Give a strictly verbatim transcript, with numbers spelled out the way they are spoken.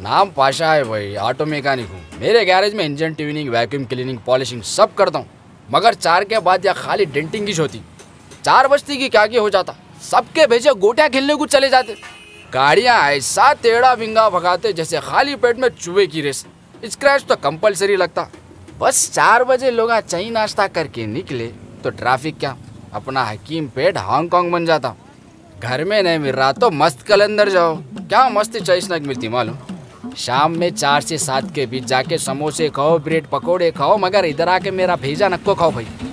नाम पाशा है भाई, ऑटो मैकेनिक हूँ। मेरे गैरेज में engine tuning, vacuum cleaning, polishing सब करता हूँ। मगर चार के बाद या खाली डेंटिंग की होती। चार बजती की क्या हो जाता, सबके भेजे गोटियाँ खेलने को चले जाते। गाड़ियाँ ऐसा टेढ़ा बिंगा भगाते जैसे खाली पेट में चूहे की रेस। स्क्रैच तो कंपलसरी लगता। बस चार बजे लोग चाय नाश्ता करके निकले तो ट्रैफिक क्या अपना हकीम पेट हांगकांग बन जाता। घर में नहीं मिल रहा तो मस्त कलंदर जाओ, क्या मस्ती चाय स्नैक मिलती मालूम। शाम में चार से सात के बीच जाके समोसे खाओ, ब्रेड पकोड़े खाओ, मगर इधर आके मेरा भेजा नक्को खाओ भाई।